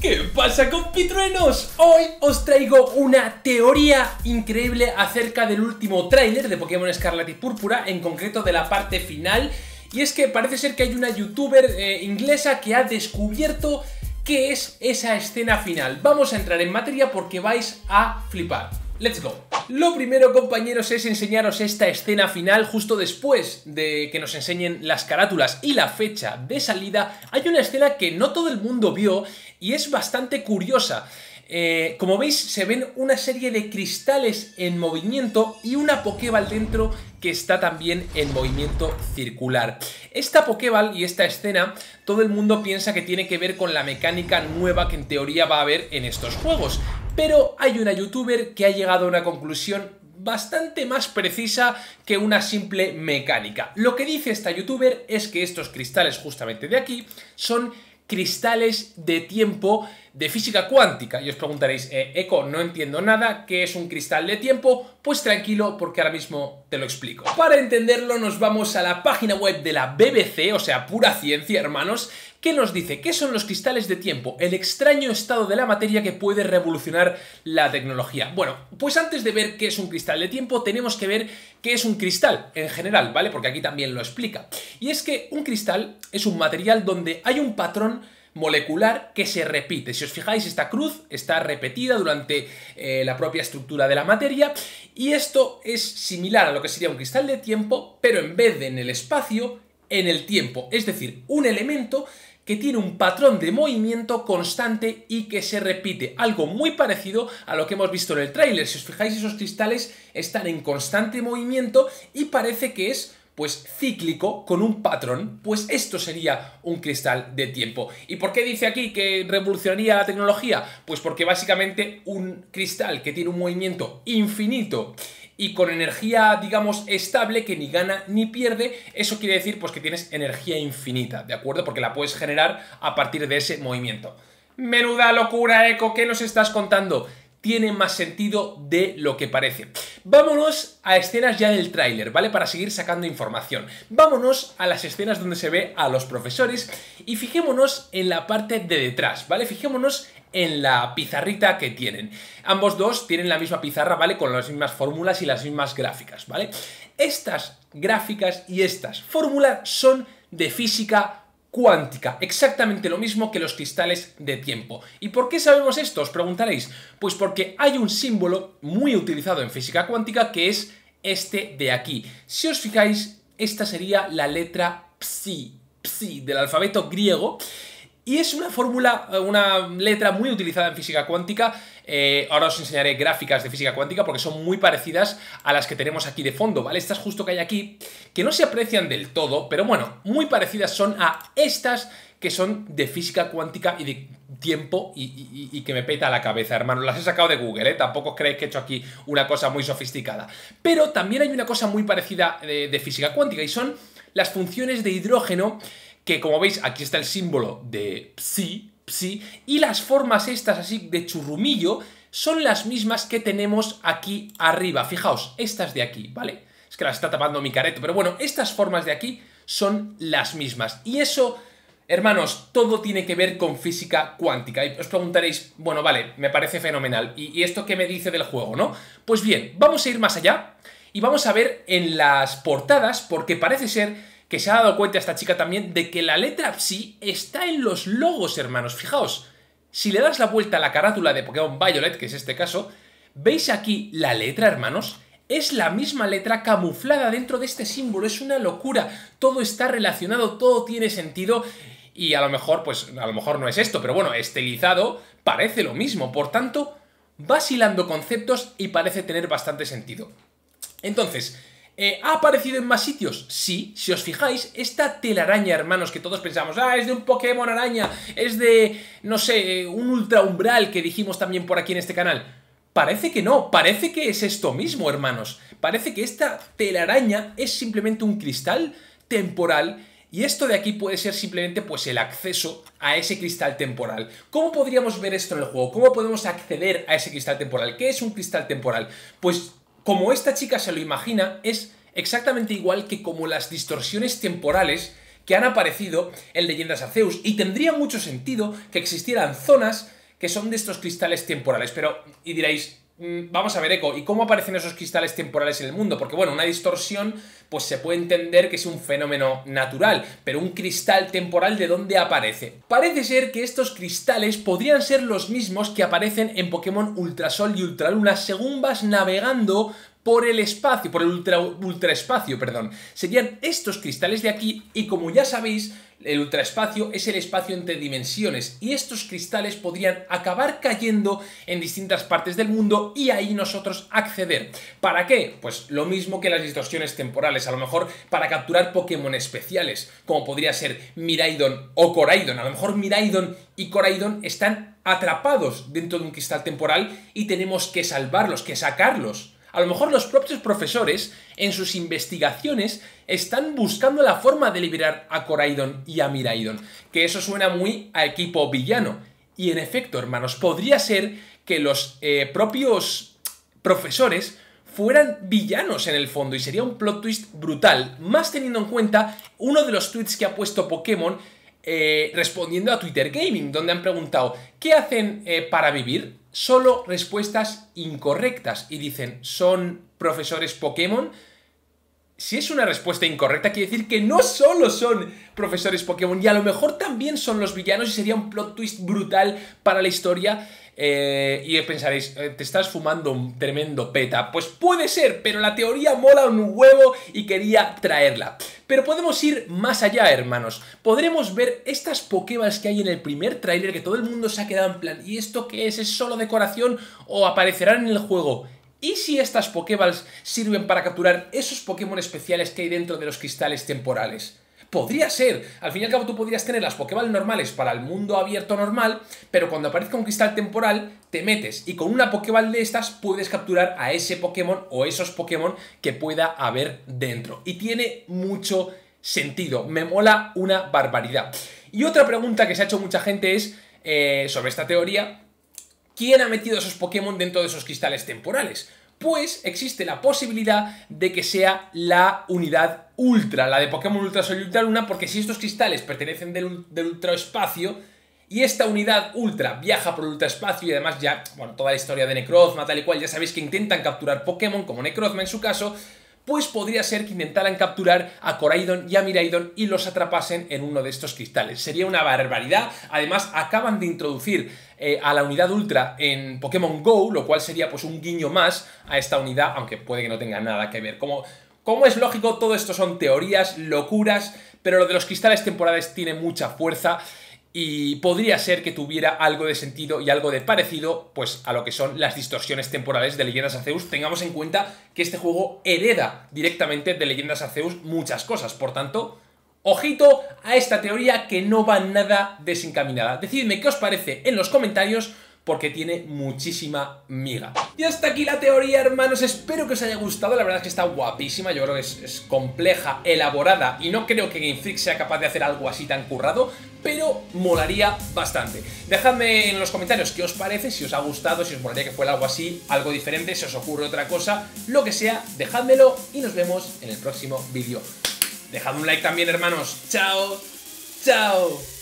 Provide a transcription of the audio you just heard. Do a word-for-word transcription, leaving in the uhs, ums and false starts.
¿Qué pasa, compitruenos? Hoy os traigo una teoría increíble acerca del último tráiler de Pokémon Escarlata y Púrpura, en concreto de la parte final. Y es que parece ser que hay una youtuber eh, inglesa que ha descubierto qué es esa escena final. Vamos a entrar en materia porque vais a flipar. ¡Let's go! Lo primero, compañeros, es enseñaros esta escena final. Justo después de que nos enseñen las carátulas y la fecha de salida, hay una escena que no todo el mundo vio y es bastante curiosa. Eh, como veis, se ven una serie de cristales en movimiento y una Pokéball dentro que está también en movimiento circular. Esta Pokéball y esta escena, todo el mundo piensa que tiene que ver con la mecánica nueva que en teoría va a haber en estos juegos. Pero hay una youtuber que ha llegado a una conclusión bastante más precisa que una simple mecánica. Lo que dice esta youtuber es que estos cristales justamente de aquí son cristales de tiempo de física cuántica. Y os preguntaréis, eh, Eco, no entiendo nada, ¿qué es un cristal de tiempo? Pues tranquilo, porque ahora mismo te lo explico. Para entenderlo nos vamos a la página web de la B B C, o sea, pura ciencia, hermanos, que nos dice qué son los cristales de tiempo, el extraño estado de la materia que puede revolucionar la tecnología. Bueno, pues antes de ver qué es un cristal de tiempo, tenemos que ver qué es un cristal en general, ¿vale? Porque aquí también lo explica. Y es que un cristal es un material donde hay un patrón molecular que se repite. Si os fijáis, esta cruz está repetida durante eh, la propia estructura de la materia, y esto es similar a lo que sería un cristal de tiempo, pero en vez de en el espacio, en el tiempo. Es decir, un elemento que tiene un patrón de movimiento constante y que se repite, algo muy parecido a lo que hemos visto en el tráiler. Si os fijáis, esos cristales están en constante movimiento y parece que es pues cíclico, con un patrón. Pues esto sería un cristal de tiempo. ¿Y por qué dice aquí que revolucionaría la tecnología? Pues porque básicamente un cristal que tiene un movimiento infinito y con energía, digamos, estable, que ni gana ni pierde, eso quiere decir pues que tienes energía infinita, ¿de acuerdo? Porque la puedes generar a partir de ese movimiento. Menuda locura, Eco, ¿qué nos estás contando? Tiene más sentido de lo que parece. Vámonos a escenas ya del tráiler, ¿vale? Para seguir sacando información. Vámonos a las escenas donde se ve a los profesores y fijémonos en la parte de detrás, ¿vale? Fijémonos en la pizarrita que tienen. Ambos dos tienen la misma pizarra, ¿vale? Con las mismas fórmulas y las mismas gráficas, ¿vale? Estas gráficas y estas fórmulas son de física cuántica, exactamente lo mismo que los cristales de tiempo. ¿Y por qué sabemos esto? Os preguntaréis. Pues porque hay un símbolo muy utilizado en física cuántica que es este de aquí. Si os fijáis, esta sería la letra psi, psi del alfabeto griego. Y es una fórmula, una letra muy utilizada en física cuántica. Eh, ahora os enseñaré gráficas de física cuántica porque son muy parecidas a las que tenemos aquí de fondo, ¿vale? Estas justo que hay aquí, que no se aprecian del todo, pero bueno, muy parecidas son a estas que son de física cuántica y de tiempo y, y, y que me peta la cabeza, hermano. Las he sacado de Google, ¿eh? Tampoco os creéis que he hecho aquí una cosa muy sofisticada. Pero también hay una cosa muy parecida de, de física cuántica y son las funciones de hidrógeno, que como veis aquí está el símbolo de psi, psi, y las formas estas así de churrumillo son las mismas que tenemos aquí arriba. Fijaos, estas de aquí, ¿vale? Es que las está tapando mi careto, pero bueno, estas formas de aquí son las mismas. Y eso, hermanos, todo tiene que ver con física cuántica. Y os preguntaréis, bueno, vale, me parece fenomenal. ¿Y, y esto qué me dice del juego, no? Pues bien, vamos a ir más allá y vamos a ver en las portadas, porque parece ser que se ha dado cuenta esta chica también de que la letra psi está en los logos, hermanos. Fijaos, si le das la vuelta a la carátula de Pokémon Violet, que es este caso, ¿veis aquí la letra, hermanos? Es la misma letra camuflada dentro de este símbolo. Es una locura. Todo está relacionado, todo tiene sentido. Y a lo mejor, pues, a lo mejor no es esto, pero bueno, estilizado parece lo mismo. Por tanto, vas hilando conceptos y parece tener bastante sentido. Entonces, Eh, ¿ha aparecido en más sitios? Sí, si os fijáis, esta telaraña, hermanos, que todos pensamos, ah, es de un Pokémon araña, es de, no sé, un ultra umbral que dijimos también por aquí en este canal. Parece que no, parece que es esto mismo, hermanos. Parece que esta telaraña es simplemente un cristal temporal y esto de aquí puede ser simplemente pues el acceso a ese cristal temporal. ¿Cómo podríamos ver esto en el juego? ¿Cómo podemos acceder a ese cristal temporal? ¿Qué es un cristal temporal? Pues como esta chica se lo imagina, es exactamente igual que como las distorsiones temporales que han aparecido en Leyendas Arceus, y tendría mucho sentido que existieran zonas que son de estos cristales temporales, pero, y diréis, vamos a ver, Eco, ¿y cómo aparecen esos cristales temporales en el mundo? Porque, bueno, una distorsión, pues se puede entender que es un fenómeno natural, pero un cristal temporal, ¿de dónde aparece? Parece ser que estos cristales podrían ser los mismos que aparecen en Pokémon Ultrasol y Ultraluna según vas navegando por el espacio, por el ultra, ultraespacio, perdón. Serían estos cristales de aquí, y como ya sabéis, el ultraespacio es el espacio entre dimensiones, y estos cristales podrían acabar cayendo en distintas partes del mundo y ahí nosotros acceder. ¿Para qué? Pues lo mismo que las distorsiones temporales, a lo mejor para capturar Pokémon especiales, como podría ser Miraidon o Coraidon. A lo mejor Miraidon y Coraidon están atrapados dentro de un cristal temporal y tenemos que salvarlos, que sacarlos. A lo mejor los propios profesores, en sus investigaciones, están buscando la forma de liberar a Coraidon y a Miraidon, que eso suena muy a equipo villano. Y en efecto, hermanos, podría ser que los eh, propios profesores fueran villanos en el fondo, y sería un plot twist brutal, más teniendo en cuenta uno de los tweets que ha puesto Pokémon eh, respondiendo a Twitter Gaming, donde han preguntado ¿qué hacen eh, para vivir? Solo respuestas incorrectas, y dicen, ¿son profesores Pokémon? Si es una respuesta incorrecta, quiere decir que no solo son profesores Pokémon, y a lo mejor también son los villanos, y sería un plot twist brutal para la historia. Eh, y pensaréis, eh, te estás fumando un tremendo peta. Pues puede ser, pero la teoría mola un huevo y quería traerla. Pero podemos ir más allá, hermanos. Podremos ver estas Pokéballs que hay en el primer tráiler, que todo el mundo se ha quedado en plan, ¿y esto qué es? ¿Es solo decoración o aparecerán en el juego? ¿Y si estas Pokéballs sirven para capturar esos Pokémon especiales que hay dentro de los cristales temporales? Podría ser. Al fin y al cabo tú podrías tener las Pokéball normales para el mundo abierto normal, pero cuando aparezca un cristal temporal te metes y con una Pokéball de estas puedes capturar a ese Pokémon o esos Pokémon que pueda haber dentro. Y tiene mucho sentido. Me mola una barbaridad. Y otra pregunta que se ha hecho mucha gente es eh, sobre esta teoría: ¿quién ha metido esos Pokémon dentro de esos cristales temporales? Pues existe la posibilidad de que sea la unidad Ultra, la de Pokémon Ultrasol y Ultraluna, porque si estos cristales pertenecen del, del ultraespacio y esta unidad Ultra viaja por el ultraespacio, y además ya, bueno, toda la historia de Necrozma, tal y cual, ya sabéis que intentan capturar Pokémon, como Necrozma en su caso, pues podría ser que intentaran capturar a Coraidon y a Miraidon y los atrapasen en uno de estos cristales. Sería una barbaridad. Además, acaban de introducir eh, a la unidad Ultra en Pokémon Go, lo cual sería pues un guiño más a esta unidad, aunque puede que no tenga nada que ver. Como, como es lógico, todo esto son teorías, locuras, pero lo de los cristales temporales tiene mucha fuerza. Y podría ser que tuviera algo de sentido y algo de parecido pues a lo que son las distorsiones temporales de Leyendas Arceus. Tengamos en cuenta que este juego hereda directamente de Leyendas Arceus muchas cosas. Por tanto, ojito a esta teoría que no va nada desencaminada. Decidme qué os parece en los comentarios, porque tiene muchísima miga. Y hasta aquí la teoría, hermanos. Espero que os haya gustado. La verdad es que está guapísima. Yo creo que es, es compleja, elaborada, y no creo que Game Freak sea capaz de hacer algo así tan currado, pero molaría bastante. Dejadme en los comentarios qué os parece, si os ha gustado, si os molaría que fuera algo así, algo diferente, si os ocurre otra cosa, lo que sea, dejádmelo y nos vemos en el próximo vídeo. Dejad un like también, hermanos. ¡Chao! ¡Chao!